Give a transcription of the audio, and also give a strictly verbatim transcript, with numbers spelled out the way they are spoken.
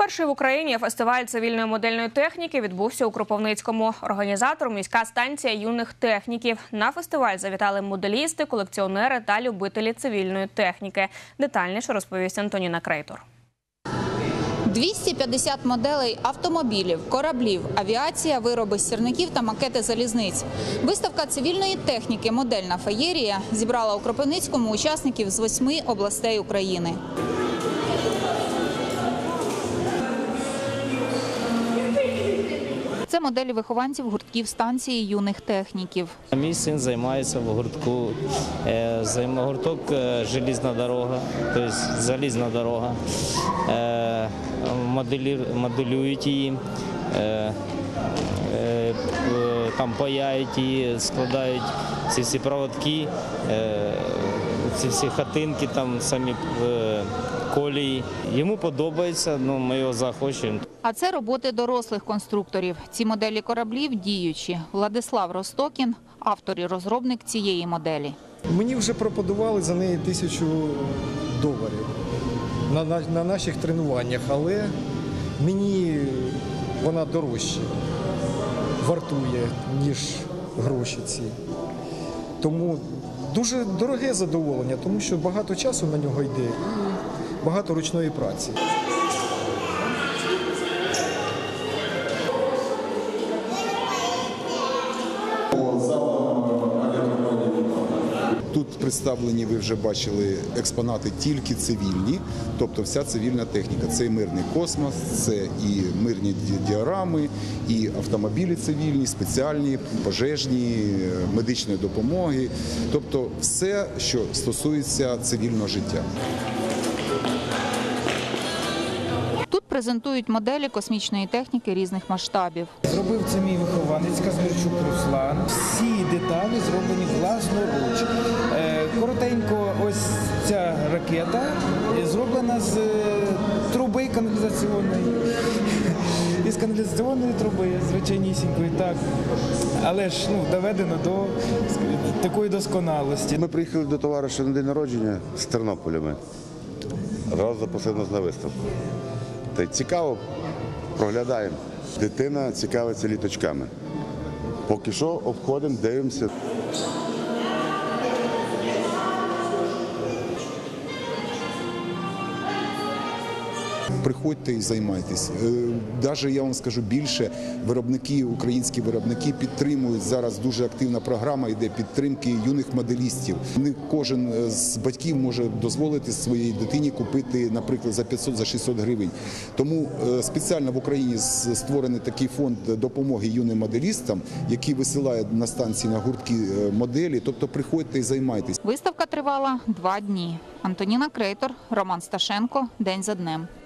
Перший в Україні фестиваль цивільної модельної техніки відбувся у Кропивницькому. Організатором – міська станція юних техніків. На фестиваль завітали моделісти, колекціонери та любителі цивільної техніки. Детальніше розповість Антоніна Крейтор. двісті п'ятдесят моделей автомобілів, кораблів, авіація, вироби з сірників та макети залізниць. Виставка цивільної техніки «Модельна феєрія» зібрала у Кропивницькому учасників з восьми областей України. Це моделі вихованців гуртків станції юних техніків. Мій син займається в гуртку, гурток «Желізна дорога», тобто залізна дорога. Моделюють її, там паяють її, складають ці всі проводки, ці всі хатинки, там самі колії. Йому подобається, ну, ми його захочемо. А це роботи дорослих конструкторів. Ці моделі кораблів діючі. Владислав Ростокін – автор і розробник цієї моделі. Мені вже пропонували за неї тисячу доларів на, на, на наших тренуваннях, але мені вона дорожче вартує, ніж гроші ці. Тому дуже дороге задоволення, тому що багато часу на нього йде і багато ручної праці. Тут представлені, ви вже бачили, експонати тільки цивільні, тобто вся цивільна техніка. Це і мирний космос, це і мирні діорами, і автомобілі цивільні, спеціальні, пожежні, медичної допомоги. Тобто все, що стосується цивільного життя. Тут презентують моделі космічної техніки різних масштабів. Зробив це мій вихованець Казмірчук Руслан. Всі деталі зроблені власноруч. Коротенько, ось ця ракета зроблена з труби каналізаційної. Із каналізаційної труби, звичайнісінької, так. Але ж ну, доведено до такої досконалості. Ми приїхали до товариша на день народження з Тернополя. Раз запросив нас на виставку. Та й цікаво, проглядаємо. Дитина цікавиться літачками. Поки що обходимо, дивимося. Приходьте і займайтесь. Навіть я вам скажу більше, виробники, українські виробники підтримують, зараз дуже активна програма йде підтримки юних моделістів. Не кожен з батьків може дозволити своїй дитині купити, наприклад, за п'ятсот, за шістсот гривень. Тому спеціально в Україні створений такий фонд допомоги юним моделістам, який висилає на станції, на гуртки моделі. Тобто приходьте і займайтесь. Виставка тривала два дні. Антоніна Крейтор, Роман Сташенко. День за днем.